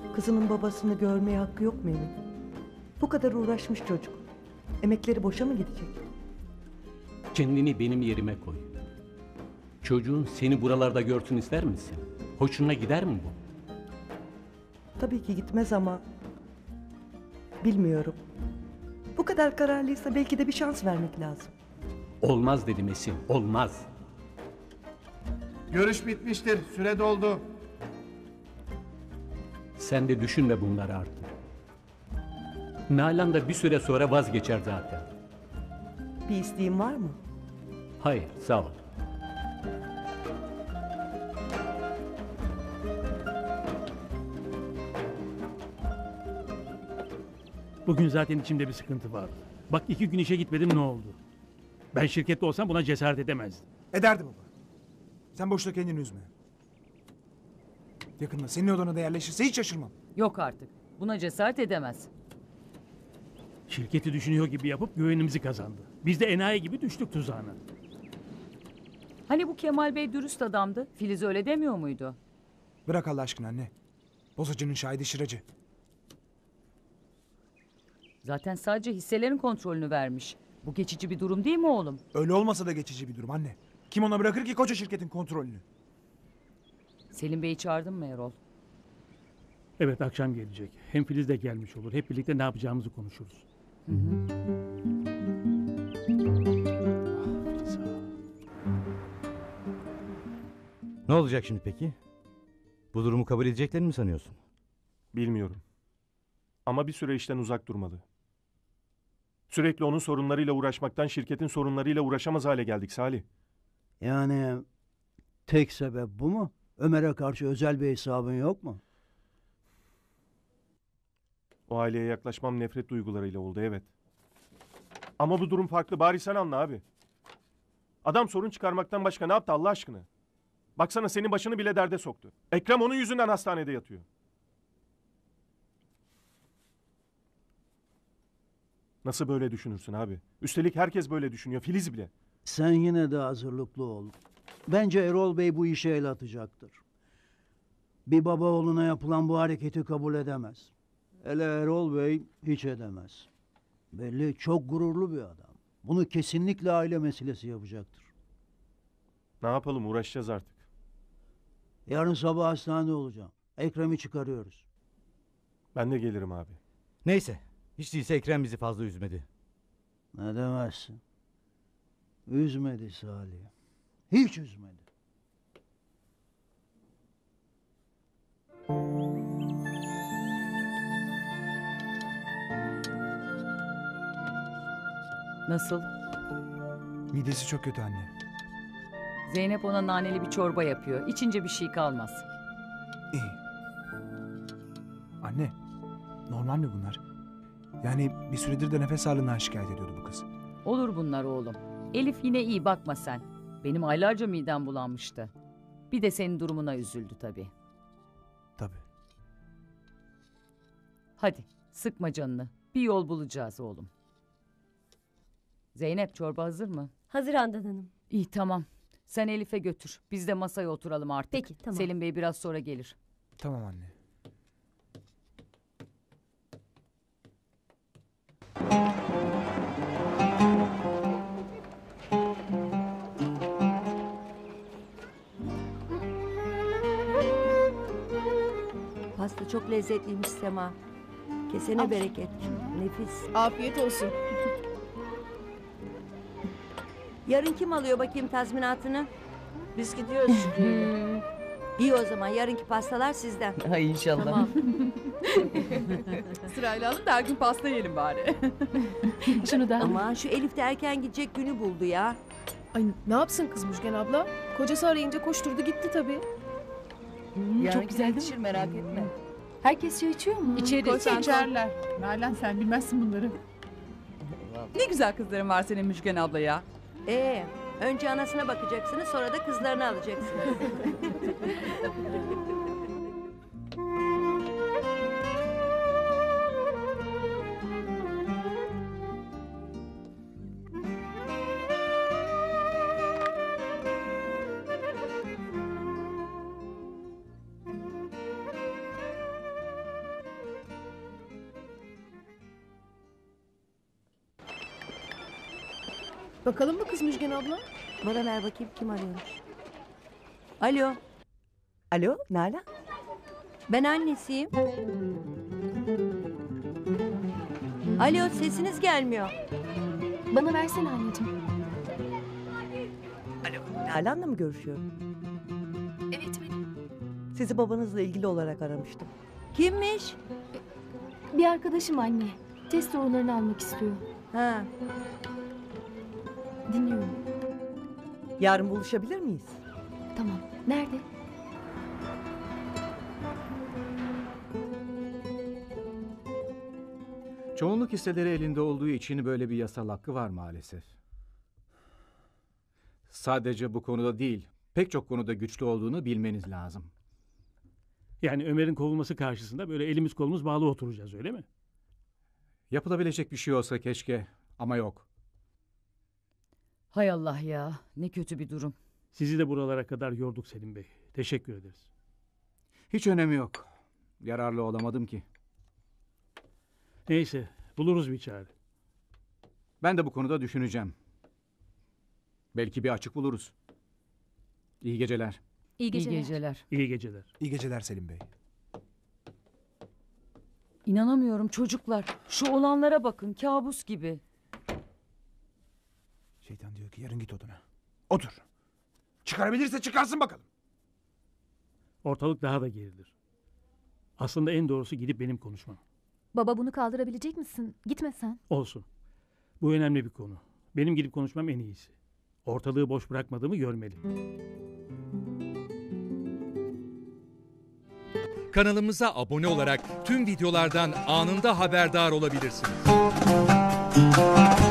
Kızının babasını görmeye hakkı yok mu Emin? Bu kadar uğraşmış çocuk. Emekleri boşa mı gidecek? Kendini benim yerime koy. Çocuğun seni buralarda görsün ister misin? Hoşuna gider mi bu? Tabii ki gitmez ama... Bilmiyorum. Bu kadar kararlıysa belki de bir şans vermek lazım. Olmaz dedim Esin, olmaz. Görüş bitmiştir. Süre doldu. Sen de düşünme bunları artık. Nalan da bir süre sonra vazgeçer zaten. Bir isteğin var mı? Hayır, sağ ol. Bugün zaten içimde bir sıkıntı vardı. Bak 2 gün işe gitmedim ne oldu? Ben şirkette olsam buna cesaret edemezdim. Ederdi baba. Sen boşta kendini üzme. Yakında senin odana da yerleşirse hiç şaşırmam. Yok artık. Buna cesaret edemez. Şirketi düşünüyor gibi yapıp güvenimizi kazandı. Biz de enayi gibi düştük tuzağına. Hani bu Kemal Bey dürüst adamdı. Filiz öyle demiyor muydu? Bırak Allah aşkına anne. Bozacının şahidi şıracı. Zaten sadece hisselerin kontrolünü vermiş. Bu geçici bir durum değil mi oğlum? Öyle olmasa da geçici bir durum anne. Kim ona bırakır ki koca şirketin kontrolünü? Selim Bey'i çağırdın mı Erol? Evet akşam gelecek. Hem Filiz de gelmiş olur. Hep birlikte ne yapacağımızı konuşuruz. Ne olacak şimdi peki? Bu durumu kabul edeceklerini mi sanıyorsun? Bilmiyorum. Ama bir süre işten uzak durmalı. Sürekli onun sorunlarıyla uğraşmaktan şirketin sorunlarıyla uğraşamaz hale geldik Salih. Yani tek sebep bu mu? Ömer'e karşı özel bir hesabın yok mu? O aileye yaklaşmam nefret duygularıyla oldu, evet. Ama bu durum farklı, bari sen anla abi. Adam sorun çıkarmaktan başka ne yaptı Allah aşkına? Baksana senin başını bile derde soktu. Ekrem onun yüzünden hastanede yatıyor. Nasıl böyle düşünürsün abi? Üstelik herkes böyle düşünüyor, Filiz bile. Sen yine de hazırlıklı ol. Bence Erol Bey bu işe el atacaktır. Bir baba oğluna yapılan bu hareketi kabul edemez. Hele Erol Bey hiç edemez. Belli çok gururlu bir adam. Bunu kesinlikle aile meselesi yapacaktır. Ne yapalım, uğraşacağız artık. Yarın sabah hastanede olacağım. Ekrem'i çıkarıyoruz. Ben de gelirim abi. Neyse. Hiç değilse Ekrem bizi fazla üzmedi. Ne demezsin. Üzmedi Salih. Hiç üzmedi. Nasıl? Midesi çok kötü anne. Zeynep ona naneli bir çorba yapıyor. İçince bir şey kalmaz. İyi. Anne, normal mi bunlar? Yani bir süredir de nefes ağrından şikayet ediyordu bu kız. Olur bunlar oğlum. Elif yine iyi, bakma sen. Benim aylarca midem bulanmıştı. Bir de senin durumuna üzüldü tabii. Tabii. Hadi sıkma canını. Bir yol bulacağız oğlum. Zeynep, çorba hazır mı? Hazır Handan Hanım. İyi, tamam. Sen Elif'e götür. Biz de masaya oturalım artık. Peki, tamam. Selim Bey biraz sonra gelir. Tamam anne. Pasta çok lezzetliymiş Sema. Kesene bereket. Nefis. Afiyet olsun. Yarın kim alıyor bakayım tazminatını? Biz gidiyoruz Şükrü'yle. İyi o zaman yarınki pastalar sizden. Ay inşallah. Tamam. Sırayla alın da her gün pasta yiyelim bari. Şunu da. Aman şu Elif de erken gidecek günü buldu ya. Ay ne yapsın kız Müjgan abla? Kocası arayınca koşturdu gitti tabii. Çok güzel değil mi? Merak etme. Herkes çay içiyor mu? Koysa içerler. Nalan sen bilmezsin bunları. Ne güzel kızların var senin Müjgan abla ya. Önce anasına bakacaksınız sonra da kızlarını alacaksınız. Bakalım mı kız Müjgan abla? Bana ver bakayım kim arıyor. Alo, Alo Nalan? ben annesiyim. Alo, sesiniz gelmiyor. Bana versene anneciğim. Alo Nalan'la mı görüşüyorum? Evet benim. Sizi babanızla ilgili olarak aramıştım. Kimmiş? Bir arkadaşım anne. Test sorularını almak istiyor. Ha, Dinliyorum. Yarın buluşabilir miyiz? Tamam. Nerede? Çoğunluk hisseleri elinde olduğu için böyle bir yasal hakkı var maalesef. Sadece bu konuda değil, pek çok konuda güçlü olduğunu bilmeniz lazım. Yani Ömer'in kovulması karşısında böyle elimiz kolumuz bağlı oturacağız öyle mi? Yapılabilecek bir şey olsa keşke ama yok. Hay Allah ya, ne kötü bir durum. Sizi de buralara kadar yorduk Selim Bey. Teşekkür ederiz. Hiç önemi yok. Yararlı olamadım ki. Neyse, buluruz bir çare. Ben de bu konuda düşüneceğim. Belki bir açık buluruz. İyi geceler. İyi İyi geceler. geceler. İyi geceler. İyi geceler Selim Bey. İnanamıyorum çocuklar. Şu olanlara bakın, kabus gibi. Şeytan diyor ki yarın git odana. Otur. Çıkarabilirse çıkarsın bakalım. Ortalık daha da gerilir. Aslında en doğrusu gidip benim konuşmam. Baba bunu kaldırabilecek misin? Gitme sen. Olsun. Bu önemli bir konu. Benim gidip konuşmam en iyisi. Ortalığı boş bırakmadığımı görmeli. Kanalımıza abone olarak tüm videolardan anında haberdar olabilirsiniz.